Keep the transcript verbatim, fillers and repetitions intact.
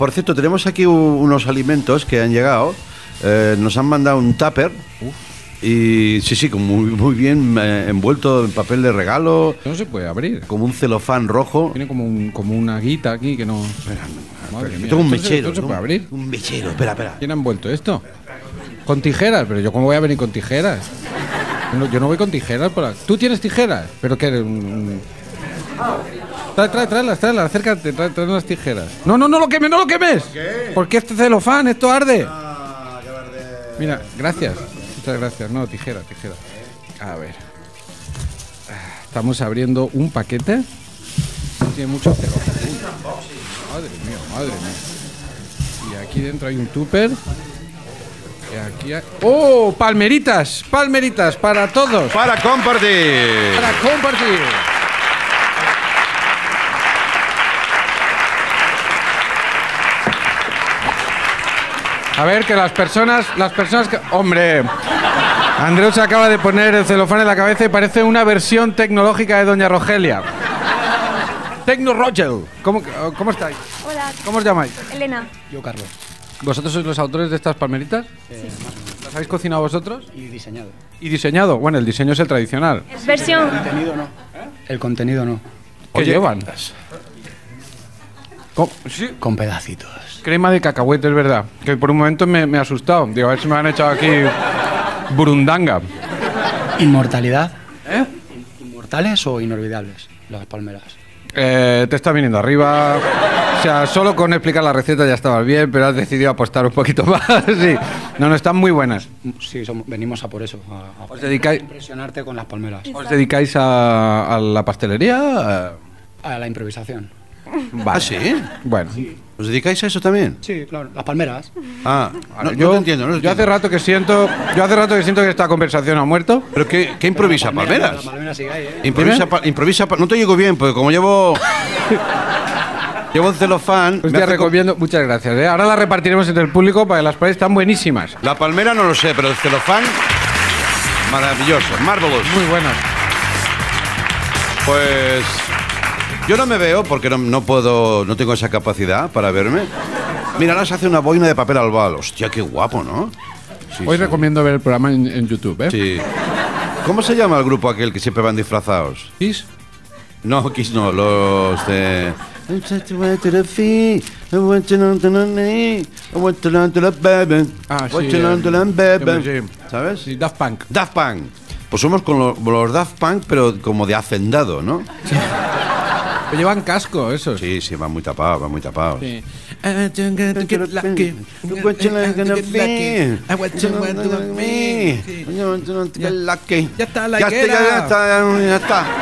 Por cierto, tenemos aquí unos alimentos que han llegado. Eh, nos han mandado un tupper. Uf. Y sí, sí, como muy, muy bien eh, envuelto en papel de regalo. No se puede abrir. Como un celofán rojo. Tiene como, un, como una guita aquí que no... Espera, madre mía. tengo un ¿Esto mechero. Se, ¿Esto se puede abrir? Un mechero, espera, espera. ¿Quién ha envuelto esto? Con tijeras, pero yo cómo voy a venir con tijeras. No, yo no voy con tijeras por aquí. ¿Tú tienes tijeras? ¿Pero qué eres? Un... Trae, trae, tráelas, tráelas, acércate, trae, trae las tijeras. No, no, no lo quemes, no lo quemes. ¿Qué? Porque este celofán, esto arde. Ah, qué verde. Mira, gracias. Muchas gracias. No, tijera, tijera. A ver. Estamos abriendo un paquete. Tiene mucho celofán. Uy, madre mía, madre mía. Y aquí dentro hay un tupper. Y aquí hay... ¡Oh! Palmeritas, palmeritas para todos. Para compartir. Para compartir. A ver, que las personas, las personas que... ¡Hombre! Andreu se acaba de poner el celofán en la cabeza y parece una versión tecnológica de Doña Rogelia. Tecno Rogel. ¿Cómo, ¿Cómo estáis? Hola. ¿Cómo os llamáis? Elena. Yo, Carlos. ¿Vosotros sois los autores de estas palmeritas? Eh, ¿Las habéis cocinado vosotros? Y diseñado. ¿Y diseñado? Bueno, el diseño es el tradicional. Es versión. El contenido no. El contenido no. ¿Qué Oye, llevan? ¿Cómo? Sí. Con pedacitos. Crema de cacahuete, es verdad. Que por un momento me, me ha asustado. Digo, a ver si me han echado aquí burundanga. Inmortalidad. ¿Eh? ¿Inmortales o inolvidables? Las palmeras. Eh, te está viniendo arriba. O sea, solo con explicar la receta ya estabas bien, pero has decidido apostar un poquito más. Sí. No, no, están muy buenas. Sí, somos, venimos a por eso. A, a ¿Os dedicáis, impresionarte con las palmeras. ¿os dedicáis a, a la pastelería? A la improvisación. Vale. ¿Ah, sí? Bueno. ¿Os dedicáis a eso también? Sí, claro. Las palmeras. Ah, no, yo, no te entiendo. No te yo hace entiendo. rato que siento, yo hace rato que siento que esta conversación ha muerto. ¿Pero qué, qué improvisa, Pero la palmera, Palmeras? La palmera sigue ahí, ¿eh? Improvisa, pa- improvisa pa- no te digo bien, porque como llevo... llevo un celofán... Pues me te hace co- recomiendo, muchas gracias. ¿eh? Ahora las repartiremos entre el público para que las pruebes, están buenísimas. La palmera no lo sé, pero el celofán... maravilloso, marvelous. Muy buenas. Pues... yo no me veo porque no, no puedo... no tengo esa capacidad para verme. Mira, ahora se hace una boina de papel albal. Hostia, qué guapo, ¿no? Sí, Hoy sí. recomiendo ver el programa en, en YouTube, ¿eh? Sí. ¿Cómo se llama el grupo aquel que siempre van disfrazados? ¿Kiss? No, Kiss no, los de... Ah, sí, eh, sí. ¿Sabes? Sí, Daft Punk. Daft Punk. Pues somos con lo- los Daft Punk, pero como de hacendado, ¿no? Pero llevan casco, esos. Sí, sí, van muy tapados, van muy tapados. Sí. Ya Ya está, la ya está, higuera. ya está, ya está.